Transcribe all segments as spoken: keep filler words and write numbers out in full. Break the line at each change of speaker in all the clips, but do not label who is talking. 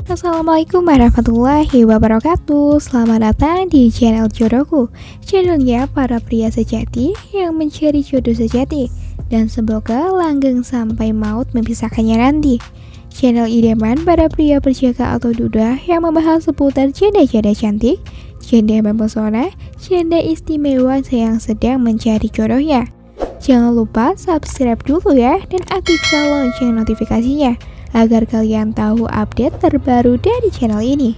Assalamualaikum warahmatullahi wabarakatuh. Selamat datang di channel Jodohku, channelnya para pria sejati yang mencari jodoh sejati, dan semoga langgeng sampai maut memisahkannya nanti. Channel idaman para pria perjaka atau duda yang membahas seputar janda-janda cantik, janda mempesona, janda istimewa yang sedang mencari jodohnya. Jangan lupa subscribe dulu ya, dan aktifkan lonceng notifikasinya agar kalian tahu update terbaru dari channel ini.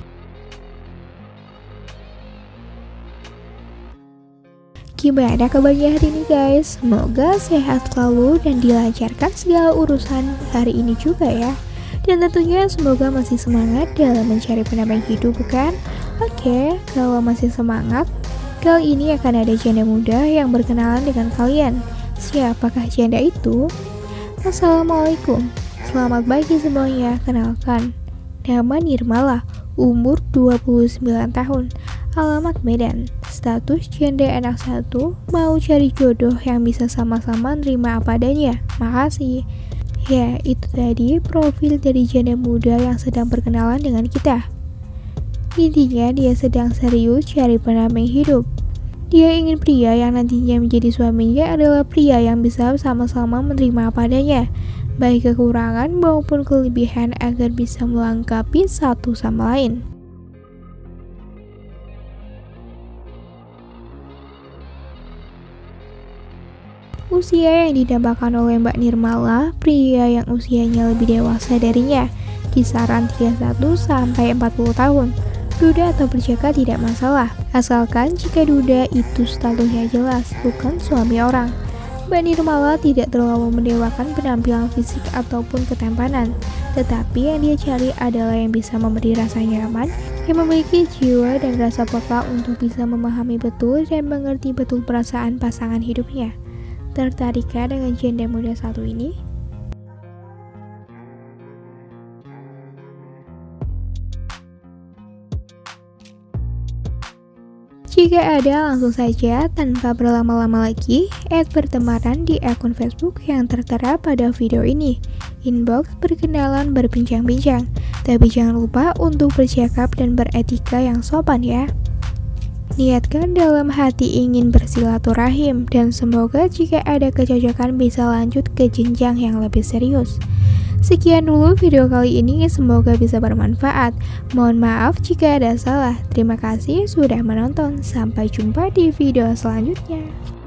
Gimana kabarnya hari ini guys? Semoga sehat selalu dan dilancarkan segala urusan hari ini juga ya. Dan tentunya semoga masih semangat dalam mencari penambang hidup, bukan? Oke, kalau masih semangat, kali ini akan ada janda muda yang berkenalan dengan kalian. Siapakah janda itu? Assalamualaikum. Selamat pagi semuanya, kenalkan, nama Nirmala, umur dua puluh sembilan tahun, alamat Medan, status janda anak satu, mau cari jodoh yang bisa sama-sama nerima apa adanya, makasih. Ya, itu tadi profil dari janda muda yang sedang berkenalan dengan kita. Intinya dia sedang serius cari pendamping hidup. Dia ingin pria yang nantinya menjadi suaminya adalah pria yang bisa sama-sama menerima apa adanya, baik kekurangan maupun kelebihan, agar bisa melengkapi satu sama lain. Usia yang didambakan oleh Mbak Nirmala, pria yang usianya lebih dewasa darinya, kisaran tiga puluh satu sampai empat puluh tahun. Duda atau berjaka tidak masalah, asalkan jika duda itu statusnya jelas, bukan suami orang. Mbak Nirmala tidak terlalu mendewakan penampilan fisik ataupun ketampanan, tetapi yang dia cari adalah yang bisa memberi rasa nyaman, yang memiliki jiwa dan rasa peka untuk bisa memahami betul dan mengerti betul perasaan pasangan hidupnya. Tertarikkah dengan janda muda satu ini? Jika ada, langsung saja tanpa berlama-lama lagi add pertemanan di akun Facebook yang tertera pada video ini. Inbox berkenalan, berbincang-bincang. Tapi jangan lupa untuk bercakap dan beretika yang sopan ya. Niatkan dalam hati ingin bersilaturahim, dan semoga jika ada kecocokan bisa lanjut ke jenjang yang lebih serius. Sekian dulu video kali ini, semoga bisa bermanfaat. Mohon maaf jika ada salah. Terima kasih sudah menonton. Sampai jumpa di video selanjutnya.